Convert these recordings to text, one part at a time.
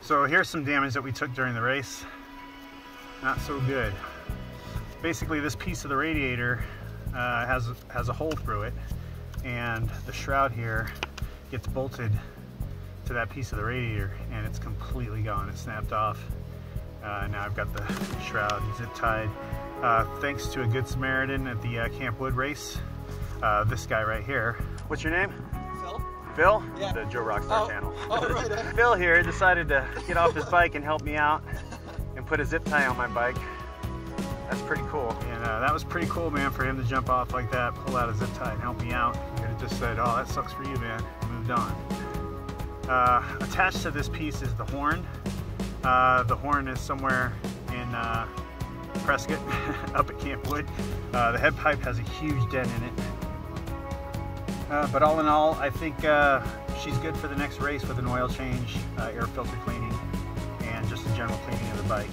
So here's some damage that we took during the race. Not so good. Basically, this piece of the radiator has a hole through it, and the shroud here gets bolted to that piece of the radiator, and it's completely gone. It snapped off. Now I've got the shroud zip tied. Thanks to a good Samaritan at the Camp Wood race. This guy right here. What's your name? Phil. Phil? Yeah. The Joe Rockstar channel. Oh, right. Phil here decided to get off his bike and help me out and put a zip tie on my bike. That's pretty cool. And that was pretty cool, man, for him to jump off like that, pull out a zip tie and help me out. He could have just said, oh, that sucks for you, man, and moved on. Attached to this piece is the horn. The horn is somewhere in Prescott, up at Camp Wood. The head pipe has a huge dent in it. But all in all, I think she's good for the next race with an oil change, air filter cleaning, and just a general cleaning of the bike.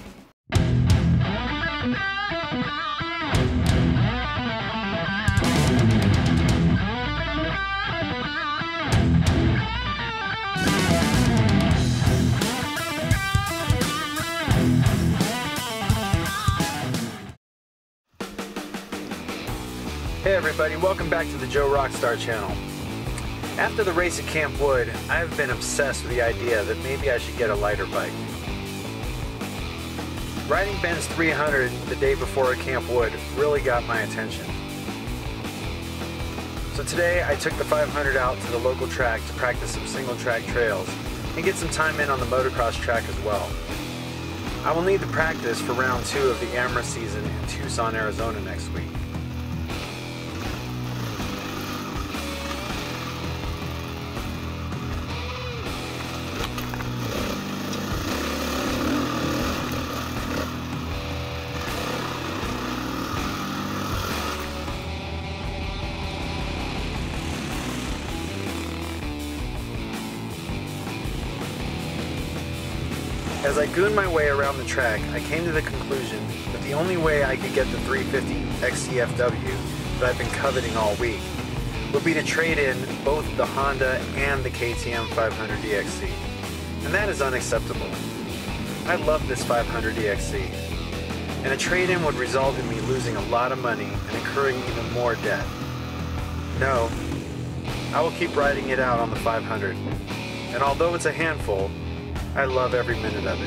Hey everybody, welcome back to the Joe Rockstar channel. After the race at Camp Wood, I've been obsessed with the idea that maybe I should get a lighter bike. Riding Ben's 300 the day before at Camp Wood really got my attention. So today I took the 500 out to the local track to practice some single track trails and get some time in on the motocross track as well. I will need the practice for round 2 of the AMRA season in Tucson, Arizona next week. As I gooned my way around the track, I came to the conclusion that the only way I could get the 350 XCFW that I've been coveting all week would be to trade in both the Honda and the KTM 500 EXC. And that is unacceptable. I love this 500 EXC, and a trade-in would result in me losing a lot of money and incurring even more debt. No, I will keep riding it out on the 500, and although it's a handful, I love every minute of it.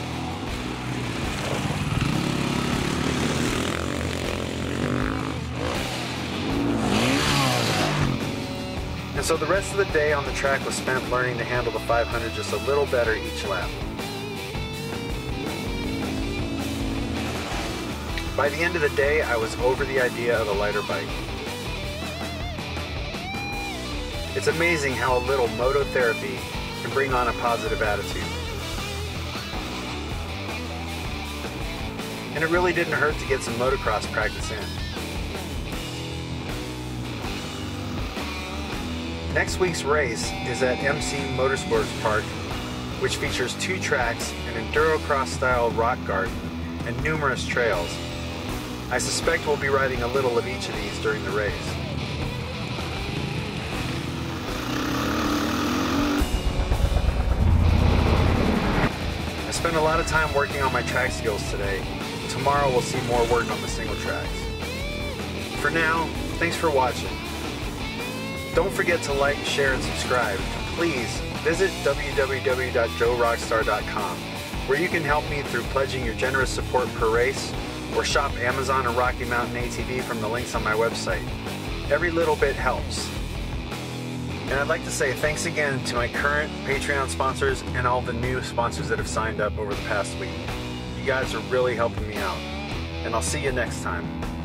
And so the rest of the day on the track was spent learning to handle the 500 just a little better each lap. By the end of the day, I was over the idea of a lighter bike. It's amazing how a little mototherapy can bring on a positive attitude. And it really didn't hurt to get some motocross practice in. Next week's race is at MC Motorsports Park, which features 2 tracks, an endurocross style rock garden, and numerous trails. I suspect we'll be riding a little of each of these during the race. I spent a lot of time working on my track skills today. Tomorrow we'll see more work on the single tracks. For now, thanks for watching. Don't forget to like, share, and subscribe. Please visit www.joerockstar.com, where you can help me through pledging your generous support per race, or shop Amazon and Rocky Mountain ATV from the links on my website. Every little bit helps. And I'd like to say thanks again to my current Patreon sponsors and all the new sponsors that have signed up over the past week. You guys are really helping me out. And I'll see you next time.